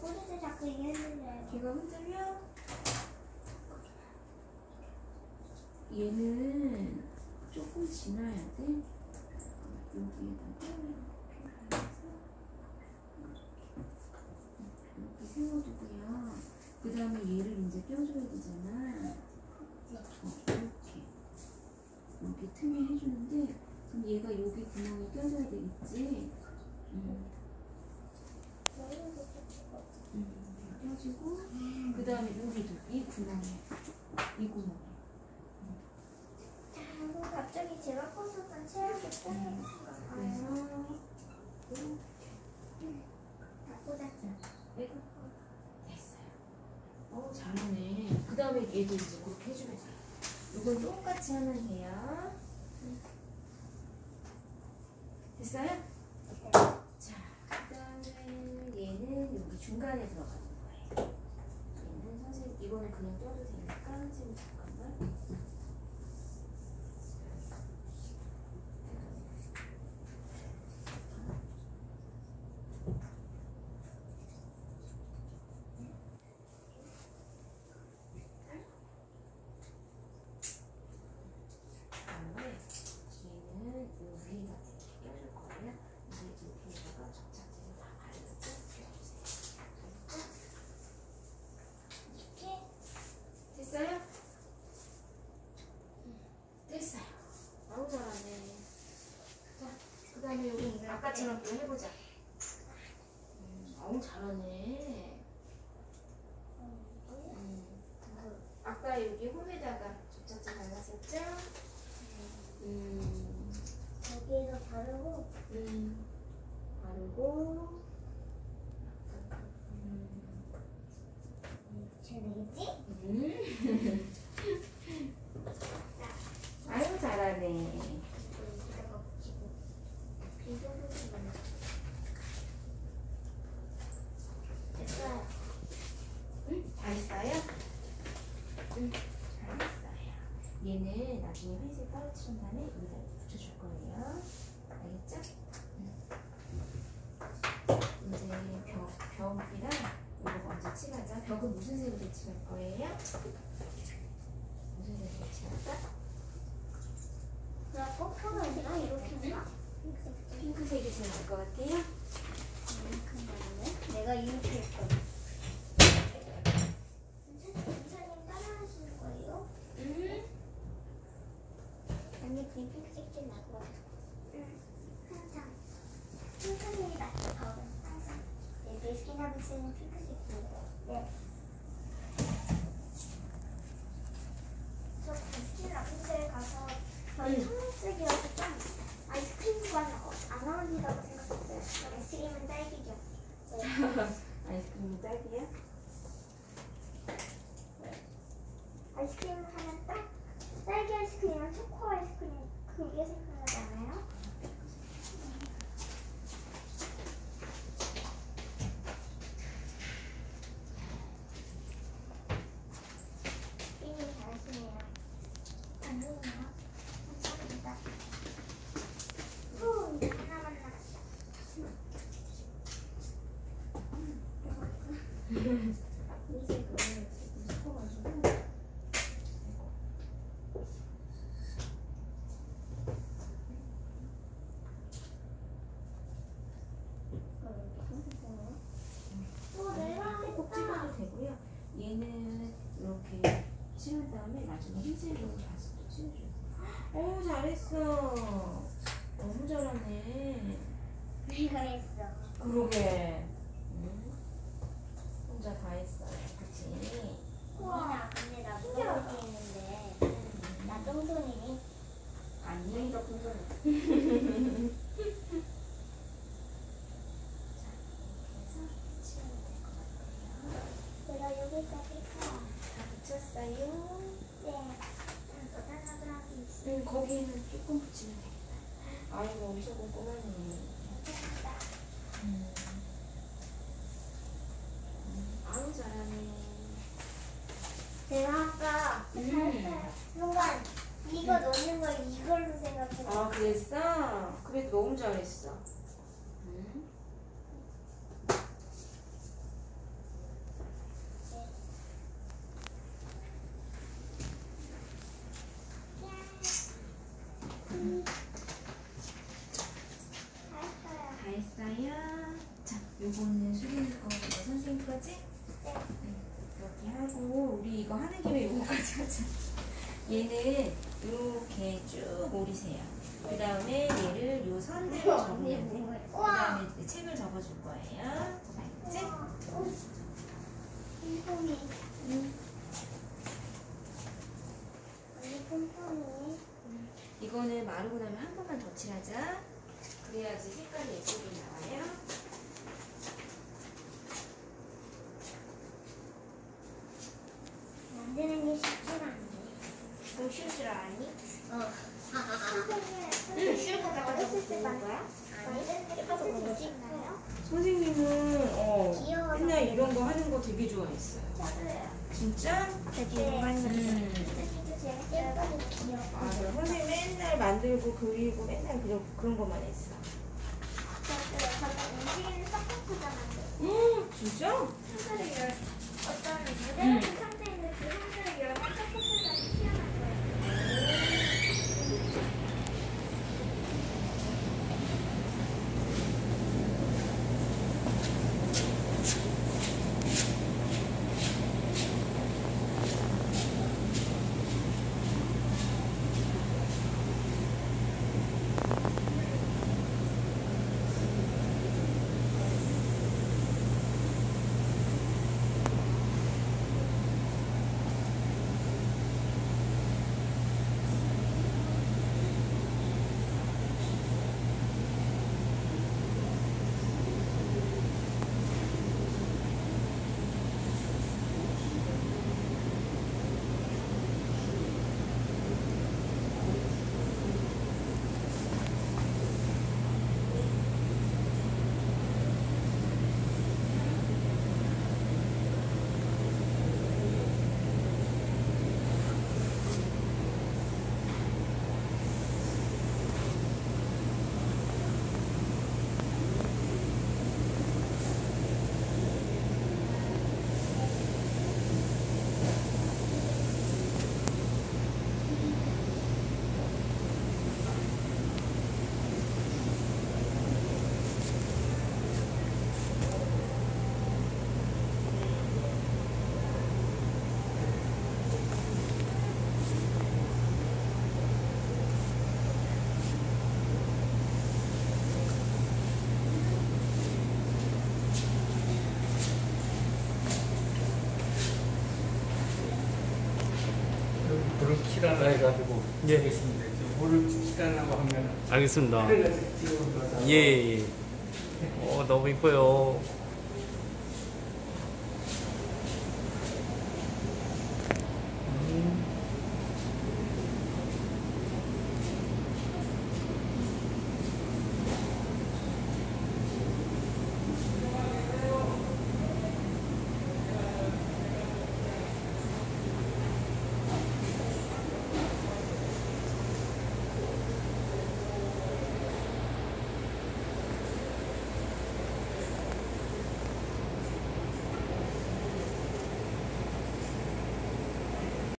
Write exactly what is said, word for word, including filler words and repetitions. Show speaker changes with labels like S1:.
S1: 꼬리도 자꾸 흔들려요.
S2: 걔가 흔들려? 얘는 조금 지나야 돼. 여기에다가 이렇게 세워두고요. 그 다음에 얘를 이제 껴줘야 되잖아. 어, 이렇게 여기 틈에 해주는데 그럼 얘가 여기 구멍에 껴줘야 되겠지? 음. 음, 껴주고 그 다음에 여기도 이 구멍에 이 구멍에
S1: 자, 갑자기 제가 컸었던 체력이 떨어진 것 같아요.
S2: 그래서
S1: 다 꽂았죠.
S2: 아이고 됐어요. 어 잘하네. 그 다음에 얘도 이제 그렇게 해주면 돼요. 이건 똑같이 하면 돼요. 됐어요? 자, 그 다음에 얘는 여기 중간에 들어가는 거예요. 얘는 선생님 이거는 그냥 껴도 되니까 선생님 잠깐만. 됐어요? 됐어요. 아우 잘하네. 자, 그 다음에 여기 아까처럼 또 해보자. 음, 아우 잘하네. 음, 아까 여기 홈에다가 접착제 발랐었죠? 음,
S1: 여기에서 바르고,
S2: 음, 바르고, 음,
S1: 잘 되겠지?
S2: 음. 아유 잘하네.
S1: 여기다가 붙이고, 비벼주시면 됐어요.
S2: 응? 다 했어요? 응, 잘했어요. 얘는 나중에 회색 떨어뜨린 다음에 여기다 붙여줄 거예요. 알겠죠? 응. 이제 벽, 벽이랑 이거 먼저 칠하자. 벽은 무슨 색으로 칠할 거예요? 무슨 색으로 칠할까?
S1: 나 뽀뽀가 이렇게 한가?
S2: 핑크색이 제일 나을 것 같아요?
S1: 이렇게 한다는데? 내가 이렇게 했거든. 선생님 따라하시는 거예요?
S2: 응?
S1: 언니 그냥 핑크색 좀 나고 와요. 응, 항상. 선생님이 맞죠, 벽은 항상. 네, 베스킨라빈 쓰는 핑크색이에요. 네. 저 베스킨라빈스에 가서 저희
S2: 응.
S1: 청록색이라서 좀 아이스크림만 안 어울린다고 생각했어요. 아이스크림은 딸기죠. 네.
S2: 아이스크림이 딸기야?
S1: 아이스크림 하면 딱 딸기 아이스크림이랑 초코 아이스크림 그게 생각나잖아요. 게임 잘하시네요. 안 되네요. 감사합니다. 후, 하나 만나. 이 색을 섞어가지고.
S2: 꼭 찍어도 되고요. 얘는 이렇게 칠한 다음에 나중에 흰색으로 다시 또 칠해줘요. 어 잘했어. 너무 잘하네.
S1: 내가 했어.
S2: 그러게. 응? 혼자 다 했어요. 그치?
S1: 우와, 근데 나 물어볼 게 있는데 나 똥손이니?
S2: 아니.
S1: 너 공손이.
S2: 자, 이렇게 해서 칠하면 될 것 같아요.
S1: 내가 여기까지 가.
S2: 다 붙였어요.
S1: 네. 좀 더 달라들하게 있어.
S2: 응, 거기는 조금 붙이면 되겠다. 아이고, 엄청 꼼꼼하네.
S1: 감사합니다.
S2: 음. 음, 아우, 잘하네.
S1: 제가 아까
S2: 음.
S1: 순간 이거 넣는 걸 이걸로 생각했어.
S2: 아, 그랬어? 그래도 너무 잘했어. 응? 됐어요. 자, 요거는 수빈이 거, 이거 선생님 거지?
S1: 네.
S2: 이렇게 하고 우리 이거 하는 김에 요거까지 하자. 얘는 이렇게 쭉 오리세요. 그 다음에 얘를 요 선대로 접으면 돼. 그 다음에 책을 접어줄 거예요. 알겠지?
S1: pompom이. 언니 pompom이.
S2: 이거는 마르고 나면 한 번만 더 칠하자. 그래야지 색깔이 예쁘게 나와요.
S1: 만드는 게 쉽진 않네.
S2: 너 쉬울 줄 아니?
S1: 어. 선생님, 쉬울 것 같아서 그런 거야? 만드는 게 예뻐서 그런 지 있나요?
S2: 선생님은 어,
S1: 귀여워서
S2: 맨날 이런 거 하는 거 되게 좋아했어요.
S1: 저도요.
S2: 진짜?
S1: 되게 많이
S2: 음.
S1: 선생님도 제가 예뻐서 귀여워.
S2: 맞아. 선생님 맨날 만들고 그리고 맨날 그런, 그런 것만 했어.
S1: 저도요. 저도 움직이는 서포트가 만들고.
S2: 음, 진짜?
S1: 상자를 열 어떤 무대 같은 상자인데 그 상자를 열면 서포트가 튀어나온 거예요.
S3: 불을 켜달라 해가지고
S4: 예.
S3: 하겠습니다. 불을 켜달라고 하면
S4: 알겠습니다.
S3: 그래서 지금 가서
S4: 예, 예. 어, 너무 이뻐요.